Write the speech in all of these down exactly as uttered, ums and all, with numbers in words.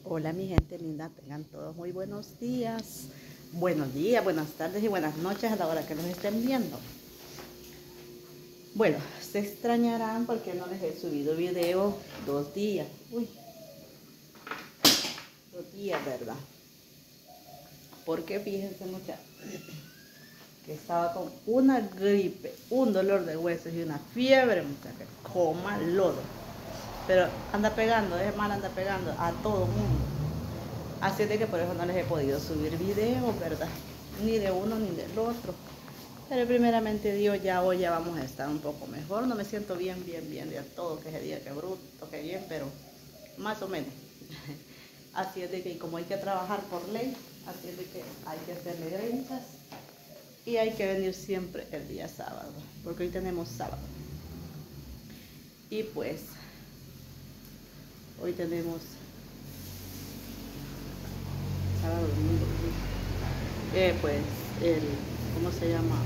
Hola mi gente linda, tengan todos muy buenos días, buenos días, buenas tardes y buenas noches a la hora que nos estén viendo. Bueno, se extrañarán porque no les he subido video dos días, uy, dos días, ¿verdad? Porque fíjense muchachos, que estaba con una gripe, un dolor de huesos y una fiebre, muchachos, coma lodo. Pero anda pegando, es mal, anda pegando a todo mundo. Así es de que por eso no les he podido subir videos, ¿verdad? Ni de uno ni del otro. Pero primeramente Dios, ya hoy ya vamos a estar un poco mejor. No me siento bien, bien, bien de todo, que ese día que bruto, que bien, pero más o menos. Así es de que como hay que trabajar por ley, así es de que hay que hacerle grenchas y hay que venir siempre el día sábado, porque hoy tenemos sábado. Y pues, hoy tenemos sábado, domingo, eh, pues, el, ¿cómo se llama?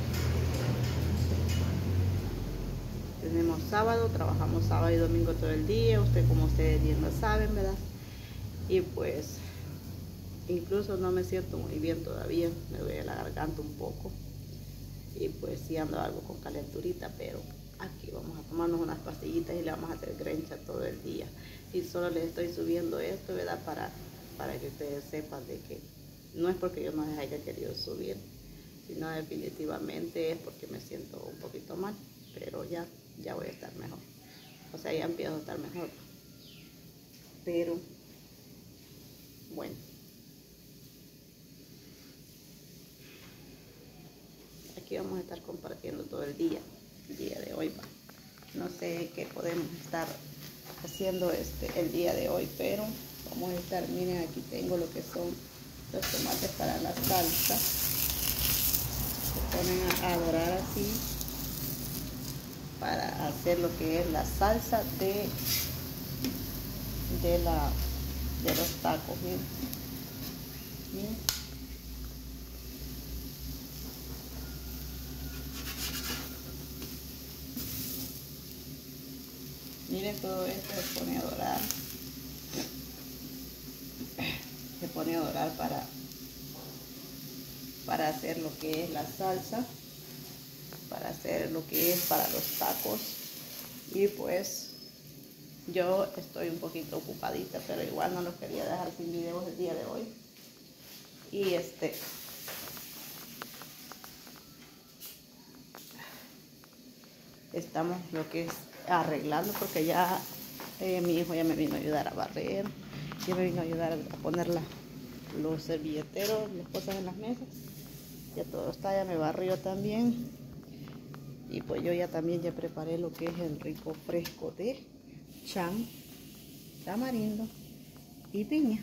Tenemos sábado, trabajamos sábado y domingo todo el día, usted como ustedes bien lo saben, ¿verdad? Y pues, incluso no me siento muy bien todavía, me duele la garganta un poco. Y pues sí ando algo con calenturita, pero aquí vamos a tomarnos unas pastillitas y le vamos a hacer grencha todo el día. Y solo les estoy subiendo esto, ¿verdad? Para, para que ustedes sepan de que no es porque yo no les haya querido subir, sino definitivamente es porque me siento un poquito mal, pero ya, ya voy a estar mejor. O sea, ya empiezo a estar mejor. Pero, bueno. Aquí vamos a estar compartiendo todo el día, el día de hoy. No sé qué podemos estar haciendo este el día de hoy, pero vamos a estar, miren, aquí tengo lo que son los tomates para la salsa. Se ponen a, a dorar así para hacer lo que es la salsa de, de, la, de los tacos. Miren. Miren. Miren, todo esto se pone a dorar. Se pone a dorar para, para hacer lo que es la salsa, para hacer lo que es para los tacos. Y pues yo estoy un poquito ocupadita, pero igual no los quería dejar sin videos el día de hoy. Y este estamos lo que es arreglando, porque ya eh, mi hijo ya me vino a ayudar a barrer, ya me vino a ayudar a poner la, los servilleteros, las cosas en las mesas. Ya todo está, ya me barrió también. Y pues yo ya también ya preparé lo que es el rico fresco de chan, tamarindo y piña.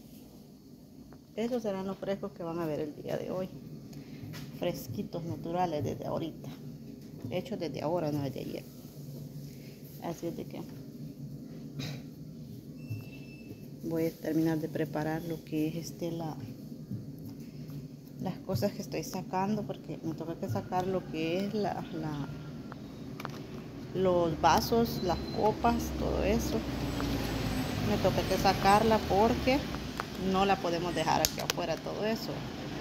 Esos serán los frescos que van a ver el día de hoy. Fresquitos, naturales, desde ahorita. Hechos desde ahora, no desde ayer. Así es de que voy a terminar de preparar lo que es este la las cosas que estoy sacando, porque me toca que sacar lo que es la, la los vasos, las copas, todo eso. Me toca que sacarla porque no la podemos dejar aquí afuera, todo eso.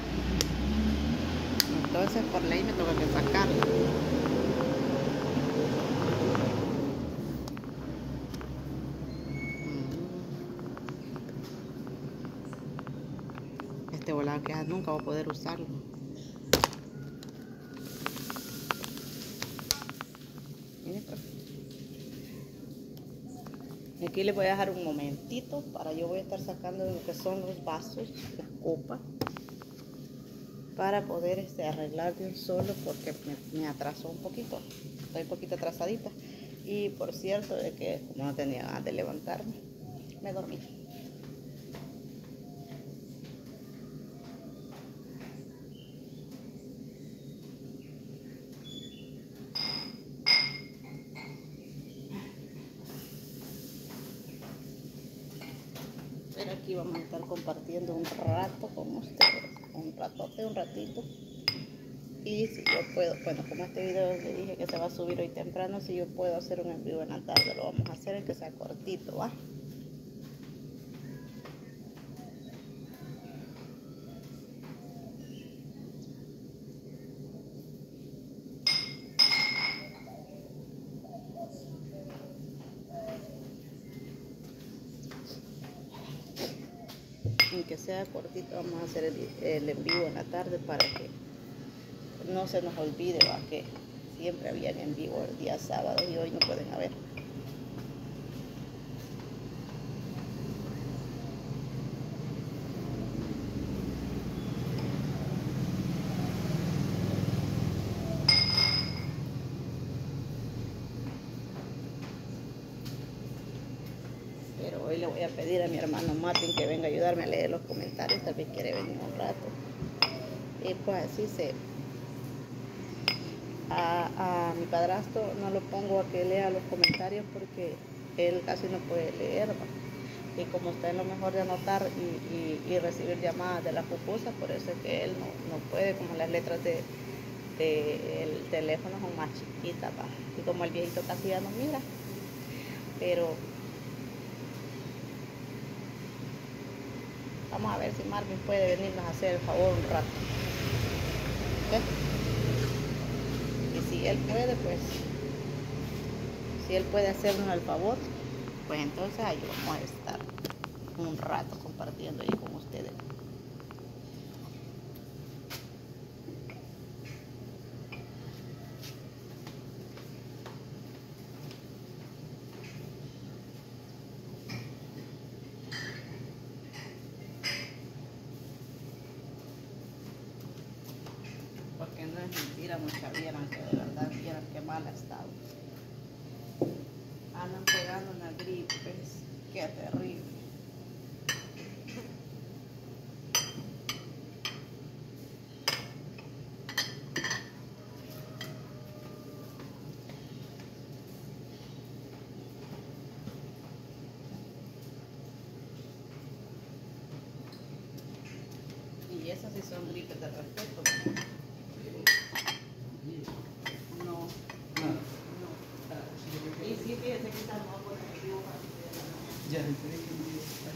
Entonces por ley me toca que sacarla. Este volado que nunca voy a poder usarlo. Miren, pues. Aquí les voy a dejar un momentito para yo voy a estar sacando lo que son los vasos, las copas, para poder este, arreglar de un solo, porque me, me atrasó un poquito, estoy un poquito atrasadita. Y por cierto, de que como no tenía ganas de levantarme, me dormí. Pero aquí vamos a estar compartiendo un rato con ustedes, un ratote, un ratito. Y si yo puedo, bueno, como este video le dije que se va a subir hoy temprano, si yo puedo hacer un en vivo en la tarde, lo vamos a hacer, el que sea cortito, ¿va? aunque sea cortito, vamos a hacer el, el en vivo en la tarde para que no se nos olvide, va, que siempre habían en vivo el día sábado y hoy no pueden haber. Pero hoy le voy a pedir a mi hermano Martín que venga a ayudarme a leer los comentarios, tal vez quiere venir un rato. Y pues así se... A, a mi padrastro no lo pongo a que lea los comentarios porque él casi no puede leer, ¿no? Y como está en lo mejor de anotar y, y, y recibir llamadas de las pupusas, por eso es que él no, no puede, como las letras de, de el teléfono son más chiquitas, ¿va? Y como el viejito casi ya no mira, pero vamos a ver si Marvin puede venirnos a hacer el favor un rato. ¿Okay? Y si él puede, pues, si él puede hacernos el favor, pues entonces ahí vamos a estar un rato compartiendo ahí con ustedes. Porque no es mentira, muchas vieran que de verdad vieran qué mal ha estado. Andan pegando una gripe, qué terrible. Y esas sí son gripes de respeto. No, no. Y sí, fíjense que estamos por el vivo para que se vean. Ya, se ve que un vivo está.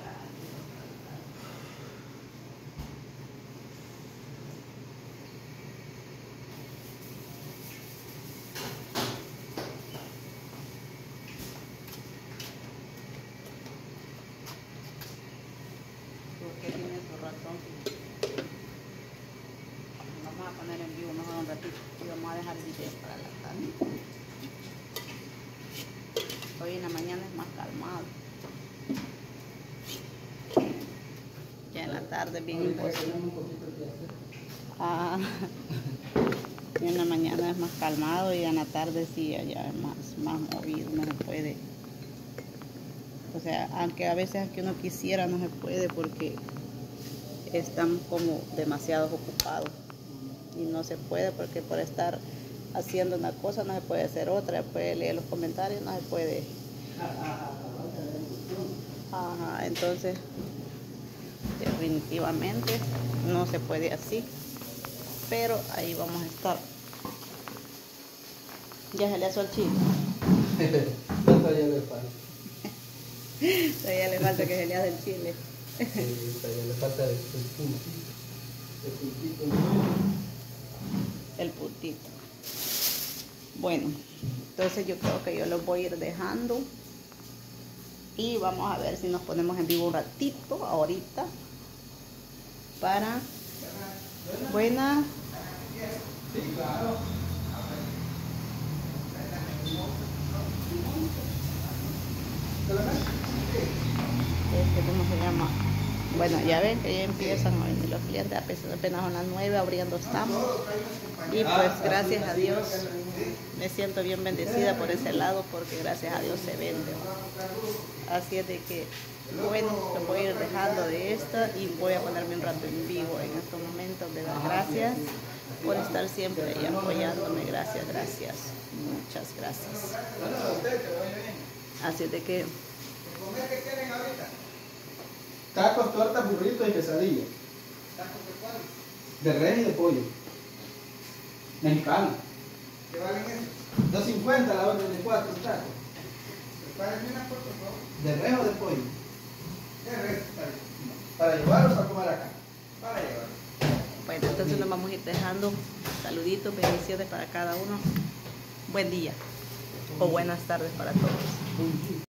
Porque tiene su razón. Vamos a poner en vivo mejor un ratito y vamos a dejar el video para la tarde. Hoy en la mañana es más calmado. Ya en la tarde bien imposible. Ah, y en la mañana es más calmado y en la tarde sí ya es más, más movido, no se puede. O sea, aunque a veces aunque uno quisiera no se puede porque están como demasiado ocupados. Y no se puede porque por estar haciendo una cosa no se puede hacer otra, puede leer los comentarios, no se puede. Ajá, entonces definitivamente no se puede así, pero ahí vamos a estar. Ya se le hace el chile. Todavía le falta. Todavía le falta que se le hace el chile. Sí, todavía le falta el puntito. El puntito. El puntito. Bueno, entonces yo creo que yo los voy a ir dejando. Y vamos a ver si nos ponemos en vivo un ratito ahorita. Para... Buena. Sí, claro. Este, ¿cómo se llama? Bueno, ya ven que ya empiezan a venir los clientes, apenas son las nueve, abriendo estamos. Y pues gracias a Dios me siento bien bendecida por ese lado, porque gracias a Dios se vende. Así es de que, bueno, me voy a ir dejando de esta y voy a ponerme un rato en vivo en estos momentos. De dar gracias por estar siempre y apoyándome. Gracias, gracias. Muchas gracias. Así es de que... ¿Qué quieren ahorita? Tacos, tortas, burritos y quesadillas. ¿Tacos de cuál? De res y de pollo. Mexicano. ¿Qué valen esos? dos cincuenta la orden de cuatro tacos. Prepárenme una foto, por favor. ¿De res o de pollo? ¿Qué res está bien? ¿Para llevar o para comer acá? Para llevar. Bueno, entonces nos vamos a ir dejando saluditos, bendiciones para cada uno. Buen día o buenas tardes para todos.